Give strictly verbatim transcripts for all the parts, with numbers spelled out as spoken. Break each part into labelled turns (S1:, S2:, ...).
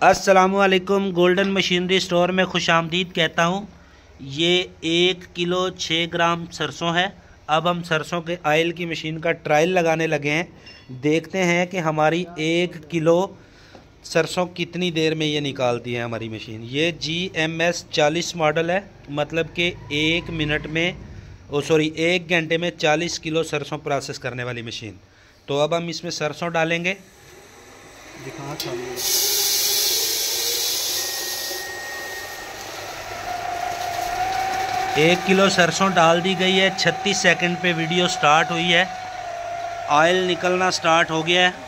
S1: अस्सलामुअलैकुम। Golden machinery store में खुश आमदीद कहता हूँ। ये एक किलो छः ग्राम सरसों है। अब हम सरसों के आयल की मशीन का ट्रायल लगाने लगे हैं। देखते हैं कि हमारी एक किलो सरसों कितनी देर में ये निकालती है हमारी मशीन। ये जी एम एस चालीस मॉडल है, मतलब कि एक मिनट में ओ सॉरी एक घंटे में चालीस किलो सरसों प्रोसेस करने वाली मशीन। तो अब हम इसमें सरसों डालेंगे। दिखा एक किलो सरसों डाल दी गई है। छत्तीस सेकंड पे वीडियो स्टार्ट हुई है। ऑयल निकलना स्टार्ट हो गया है।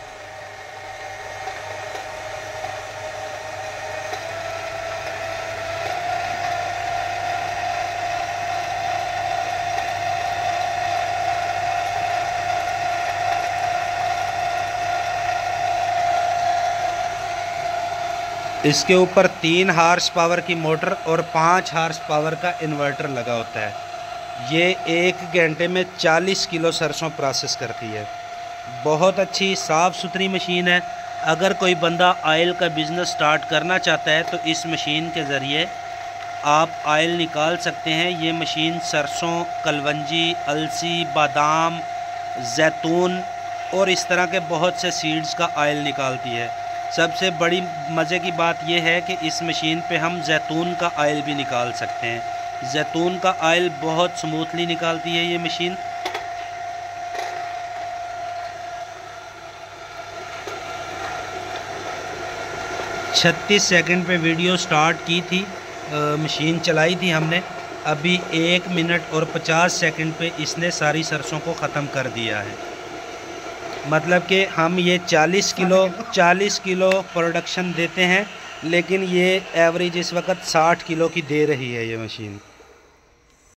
S1: इसके ऊपर तीन हार्स पावर की मोटर और पाँच हार्स पावर का इन्वर्टर लगा होता है। ये एक घंटे में चालीस किलो सरसों प्रोसेस करती है। बहुत अच्छी साफ़ सुथरी मशीन है। अगर कोई बंदा ऑयल का बिज़नेस स्टार्ट करना चाहता है तो इस मशीन के ज़रिए आप ऑयल निकाल सकते हैं। ये मशीन सरसों, कलवंजी, अलसी, बादाम, जैतून और इस तरह के बहुत से सीड्स का ऑयल निकालती है। सबसे बड़ी मज़े की बात यह है कि इस मशीन पे हम जैतून का ऑयल भी निकाल सकते हैं। जैतून का ऑयल बहुत स्मूथली निकालती है ये मशीन। छत्तीस सेकंड पे वीडियो स्टार्ट की थी, आ, मशीन चलाई थी हमने। अभी एक मिनट और पचास सेकंड पे इसने सारी सरसों को ख़त्म कर दिया है। मतलब कि हम ये चालीस किलो चालीस किलो प्रोडक्शन देते हैं, लेकिन ये एवरेज इस वक्त साठ किलो की दे रही है ये मशीन।